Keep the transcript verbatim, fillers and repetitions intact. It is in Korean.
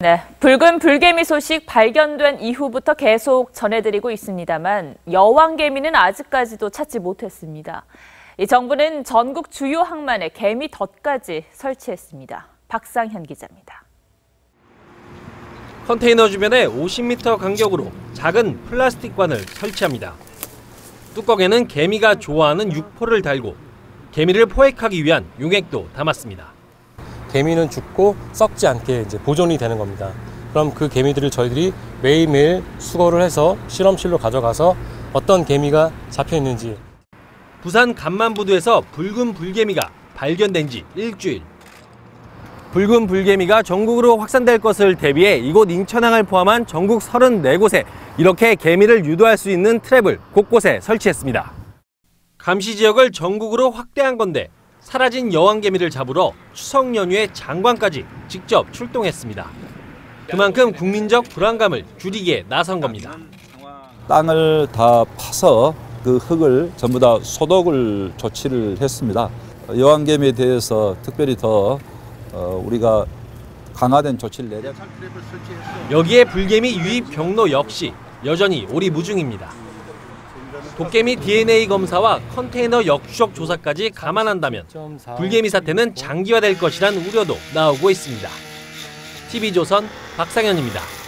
네, 붉은 불개미 소식 발견된 이후부터 계속 전해드리고 있습니다만 여왕개미는 아직까지도 찾지 못했습니다. 이 정부는 전국 주요 항만에 개미 덫까지 설치했습니다. 박상현 기자입니다. 컨테이너 주변에 오십 미터 간격으로 작은 플라스틱 관을 설치합니다. 뚜껑에는 개미가 좋아하는 육포를 달고 개미를 포획하기 위한 용액도 담았습니다. 개미는 죽고 썩지 않게 이제 보존이 되는 겁니다. 그럼 그 개미들을 저희들이 매일매일 수거를 해서 실험실로 가져가서 어떤 개미가 잡혀 있는지. 부산 간만부두에서 붉은 불개미가 발견된 지 일주일. 붉은 불개미가 전국으로 확산될 것을 대비해 이곳 인천항을 포함한 전국 서른네 곳에 이렇게 개미를 유도할 수 있는 트랩을 곳곳에 설치했습니다. 감시 지역을 전국으로 확대한 건데 사라진 여왕개미를 잡으러 추석 연휴에 장관까지 직접 출동했습니다. 그만큼 국민적 불안감을 줄이기에 나선 겁니다. 땅을 다 파서 그 흙을 전부 다 소독을 조치를 했습니다. 여왕개미에 대해서 특별히 더 우리가 강화된 조치를 내려. 여기에 불개미 유입 경로 역시 여전히 오리무중입니다. 도깨미 디엔에이 검사와 컨테이너 역추적 조사까지 감안한다면 불개미 사태는 장기화될 것이란 우려도 나오고 있습니다. 티비조선 박상현입니다.